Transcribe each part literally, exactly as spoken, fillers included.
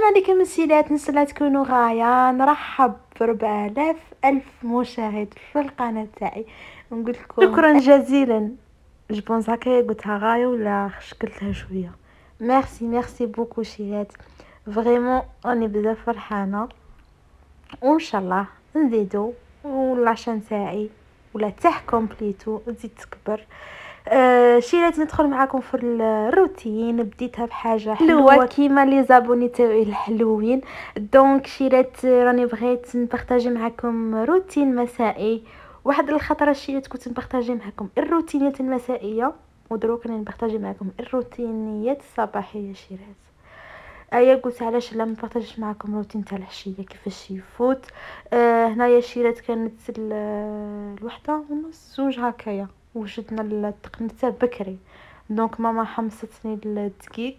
عليكم السيدات، نسلا تكونوا غاية. نرحب بربع آلاف ألف مشاهد في القناة تاعي، نقول لكم شكرا جزيلا. جبونس هكايا قلتها غاية ولا شكلتها شوية. ميرسي ميرسي بوكو سيدات، فريمون راني بزاف فرحانة، وان شاء الله نزيدو والعشان تاعي ولا تحكم بليتو تزيد تكبر. آه شيرات ندخل معاكم في الروتين. بديتها بحاجه حلوه كيما لي زابوني تاعي الحلوين. دونك شيرات راني بغيت نبارطاجي معاكم روتين مسائي. واحد الخطره شيرات كنت نبارطاجي معاكم الروتينات المسائيه، ودروك راني نبارطاجي معاكم الروتينيات الصباحيه شيرات. ايا قلت علاش لا نبارطاجيش معكم روتين تاع العشيه كيفاش يفوت. آه هنايا شيرات كانت الوحده ونص زوج هكايا، وجدنا التقنيته بكري. دونك ماما حمستني الدقيق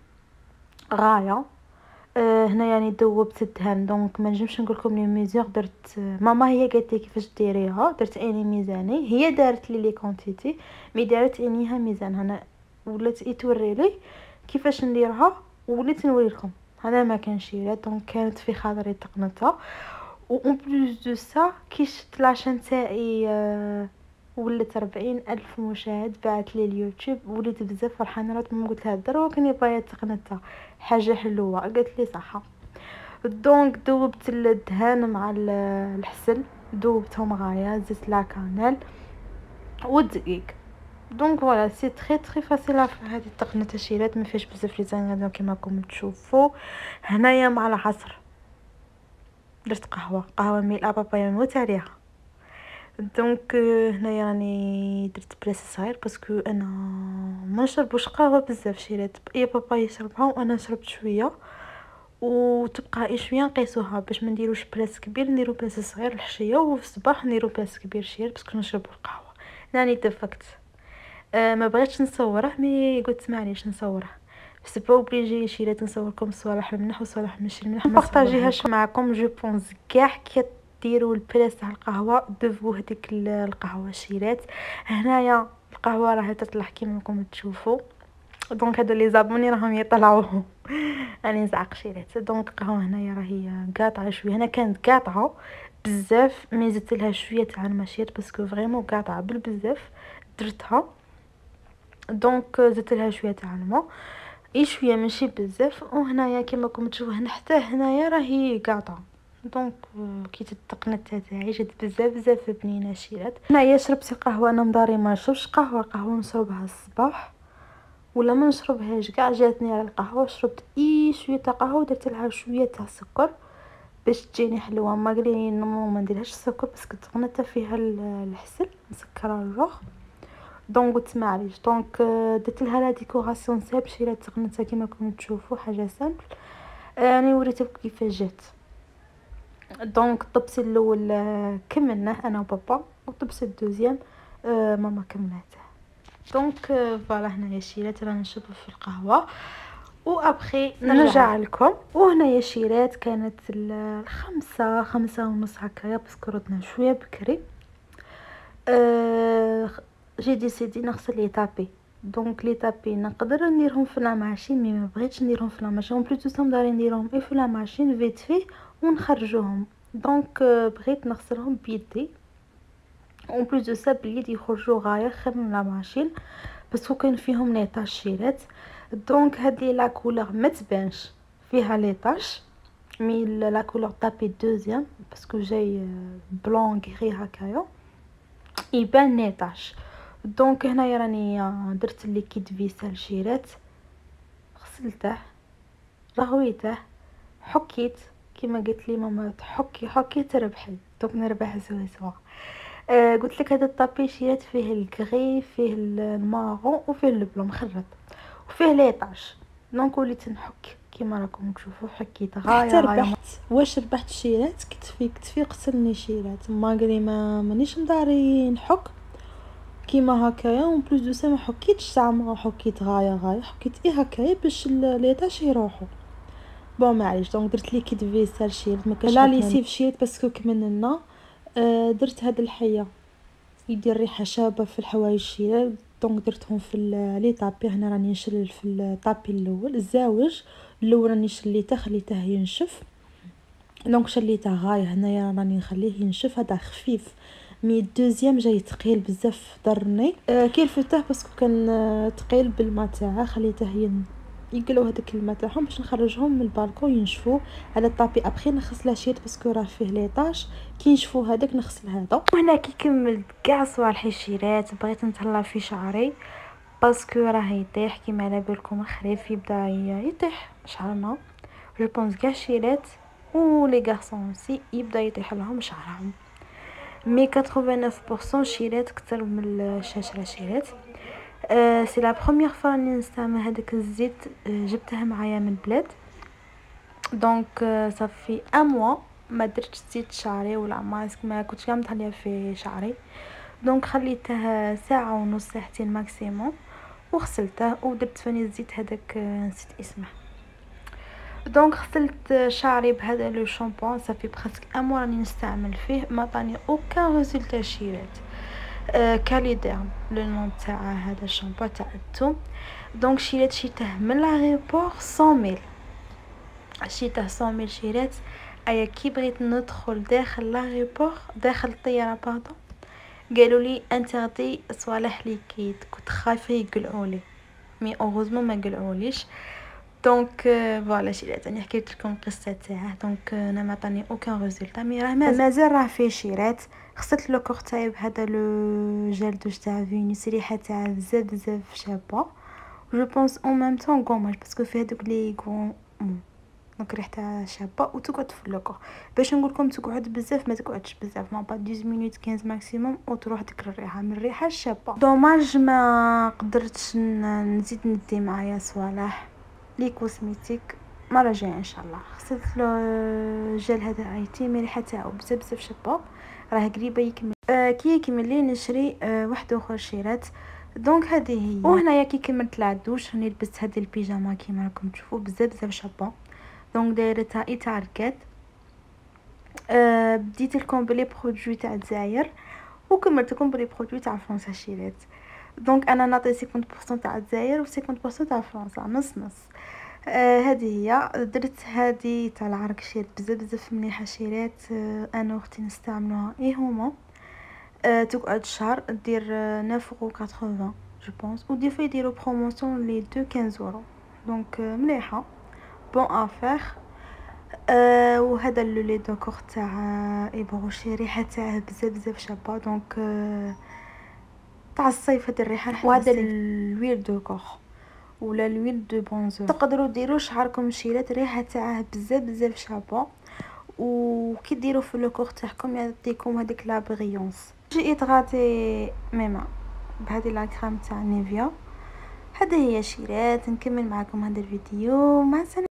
غايه. آه هنا يعني دوبت الدهن، دونك ما نجمش نقول لكم لي ميزور درت. ماما هي قالت لي كيفاش ديريها، درت اني ميزاني، هي دارت لي لي كونتيتي مي دارت انيها ميزان. هنا ولات يتوري لي كيفاش نديرها وليت نوري لكم. هذا ما كان شي. دونك كانت في خاطري تقنتها، و اون بلوس دو سا كي شفت لاشين تاعي آه ولات أربعين ألف مشاهد بعت لي اليوتيوب، وليت بزاف فرحانه. رات ما قلت لها دروك راني باغيه تقنتها حاجه حلوه، قالت لي صحه. دونك دوبت الدهان مع الحسل، دوبتهم غايه، زدت لا كانيل والدقيق. دونك فوالا سي تري تري فاسيل هذه التقنيه شيرات، ما فيهاش بزاف لي زانغريديون كيما راكم تشوفوا. هنايا مع العصر درت قهوه قهوه ميل بابا يموت عليها. دونك هنايا راني درت بلاصه صغير باسكو انا ما نشربوش قهوه بزاف شيرات، يا بابا يشربها وانا شربت شويه وتبقى اي شويه نقيسوها باش ما نديروش بلاص كبير، نديرو بلاصه صغير الحشيه، وفي الصباح نديرو بلاص كبير شير باسكو نشربوا القهوه. راني اتفقت. أه ما بغيتش نصوره مي قلت معليش نصوره، بس با اوبليجي شيرات نصوركم الصوالح الملح والصوالح ماشي الملح، ما نبارطاجيهاش معكم. جو بونس كاع كي ديروا البلاص تاع القهوه دفو هذيك القهوه شيرات. هنايا القهوه راهي تطلع كيما راكم تشوفوا. دونك هادو لي زابوني راهم يطلعوا راني نزعق شيرات. دونك القهوه هنايا راهي قاطعه شويه، هنا كانت قاطعه بزاف مي زدت لها شويه تاع المشيط باسكو فريمون قاطعه بالبزاف درتها. دونك زدت لها شويه تاع الماء، اي شويه ماشي بزاف. وهنايا كيما راكم تشوفوا هنا حتى هنايا راهي قاطعه. دونك كي التقنيه تاعي جات بزاف بزاف بنينه شيرات. هنايا شربت القهوه، انا مداري ما نشربش قهوه، القهوه نشربها الصباح ولا ما نشربهاش كاع. جاتني على القهوه شربت اي شويه تاع قهوه، درت لها شويه تاع سكر باش تجيني حلوه. ما قالي ما نديرهاش السكر باسكو التقنيه فيها الحسل مسكره الروح. دونك قلت معليش. دونك درت لها لا ديكوراسيون سامبل شيرات تقنتها كيما راكم تشوفوا حاجه سامبل. راني وريتكم كيفاش جات. دونك الطبسي الاول كملناه انا وبابا، والطبسي الدوزيام ماما كملته. دونك فوالا هنايا شيرات رانا نشرب في القهوه وابخي نرجع لكم. وهنايا شيرات كانت الخمسة خمسة ونص هكايا باسكو ردنا شويه بكري. أه جي ديسيدي نغسل لي طابي. دونك لي طابي نقدر نديرهم في لا ماشين مي ما بغيتش نديرهم في لا ماشين، بلوتو سام داري نديرهم اي في لا ماشين فيت في ونخرجوهم. دونك بغيت نغسلهم بيدي، اون بلوس دو سا باليد يخرجوا غايه خير من لا ماشين باسكو كاين فيهم لي طاشيرات. دونك هاد لي لا كولور ما تبانش فيها لي طاش مي لا كولور طابي دوزيام باسكو جاي بلون غري هكايا يبان لي طاش. دونك هنايا راني درت الليكيد فيسال شيرات، غسلته رغويته حكيت كيما قلت لي ماما تحكي حكي تربحي. دونك نربح سوا سوا. آه قلت لك هذا الطابي شيرات فيه الكغي فيه المارون وفيه البلون مخرط وفيه ليطاج. دونك وليت نحك كيما راكم تشوفوا حكيت غايه غايه. واش ربحت شيرات كتفي كتفي قتلني شيرات. ما قالي ما مانيش مداري نحك كيما هكايا، اون بلوس دو سا ما حكيتش ساعه ما حكيت غايه غايه حكيت ايه هكايا باش ليطاج يروحوا. بون معليش. دونك درت لي كيد فيسال شيرات ما كاش لا لي سيف شيرات باسكو كملنا. آه درت هاد الحيه يدير ريحه شابه في الحوايج شيرات. دونك درتهم في لي طابي. هنا راني نشلل في الطابي الاول الزاوج الاول راني شليته خليته ينشف. دونك شليته غايه هنايا راني نخليه ينشف. هذا خفيف مي الدوزيام جاي ثقيل بزاف ضرني. آه كي لفته باسكو كان آه ثقيل بالماء تاعه خليته ين يقلوا هذاك الماء تاعهم باش نخرجهم من البالكون ينشفوا على الطابي. ابخي نغسل شيت باسكو راه فيه ليطاج كي نشفوا هذاك نغسل هذا. وهنا كي كملت كاع صوالح الشيرات بغيت نتهلا في شعري باسكو راه يطيح كيما على بالكم خريف يبدا يطيح شعرنا. جو بونس كاع الشيرات و لي غارسون سي يبدا يطيح لهم شعرهم مي ثمانين بالمية شيرات اكثر من الشاشره شيرات. أه سي لا بروميير فوا راني نستعمل هذاك الزيت. أه جبته معايا من البلاد دونك أه صافي ان موا ما درتش زيت شعري ولا ماسك ما كنتش كاع متهليه في شعري. دونك خليته ساعه ونص ساعتين ماكسيموم وغسلته ودرت فاني الزيت هذاك نسيت اسمه. دونك غسلت شعري بهذا لو شامبون صافي بريسك ان موا راني نستعمل فيه ما طاني اوكان ريزولتا شيرات. أه كاليديرم لو نون تاع هذا الشامبو تاع الثوم. دونك شريت شيته من لاغيبور مية ميل شيته مية ميل شيرات. ايا كي بغيت ندخل داخل لاغيبور داخل الطياره باردون قالوا لي انتردي صوالح ليكيد. كنت خايفه يقلعولي مي اوغوزمون ما قلعوليش. دونك فوالا شيرات راني حكيت لكم القصه تاعه. دونك انا ما عطاني اوكان ريزولتا مي راه مازال راه فيه شيرات. غسلت لو كور تاعي بهذا لو جيل دوش تاع فينيس ريحه تاع بزاف بزاف شابه. جو بونس اون ميم طون غوماج باسكو فيه هذوك لي غون دونك ريحتها شابه وتقعد في لوكو. باش نقول لكم تقعد بزاف ما تقعدش بزاف ما با عشرة مينوت خمسطاش ماكسيموم وتروح ديك الريحه من الريحه الشابه. دوماج ما قدرتش نزيد ندي معايا صوالح لي كوسميتيك مره جايه ان شاء الله. غسلت لو جيل هذا ايتي مي ريحه تاعو بزاف بزاف شابه راه قريبه يكمل. آه كي يكمل لي نشري آه واحد اخر شيرات. دونك هذه هي. وهنايا كي كملت العدوش راني لبست هذه البيجاما كيما راكم تشوفوا بزاف بزاف شابه. دونك دايرتها اي تاع ركاد. أه بديت لكم بلي برودوي تاع الجزائر وكملت لكم بلي برودوي تاع فرنسا شيرات. دونك انا نعطي خمسين بالمية تاع الجزائر و خمسين بالمية تاع فرنسا نص نص. آه هذه هي. درت هذه تاع العرق شيرات بزاف بزاف مليحه شيرات. آه انا واختي نستعملوها اي هما آه تقعد شهر دير تسعة يورو ثمانين جو بونس و دي فوا يديروا بروموسيون لي دو خمسة يورو. دونك آه مليحه بون افير. أه وهذا لو لي دوكور تاع ايبروشي ريحه تاعه بزاف بزاف شابه. دونك أه تاع الصيف هذه الريحه. وهذا الويل دوكور ولا الويل دو بونزو تقدروا ديروا شعركم شيلات ريحه تاعه بزاف بزاف شابه. وكي ديروا في لو كور تاعكم يعطيكم هذيك لا بريونس. جيت غاتي ميما بهذه لا كريم تاع نيفيا. هذه هي شيرات. نكمل معكم هذا الفيديو مع السلامه.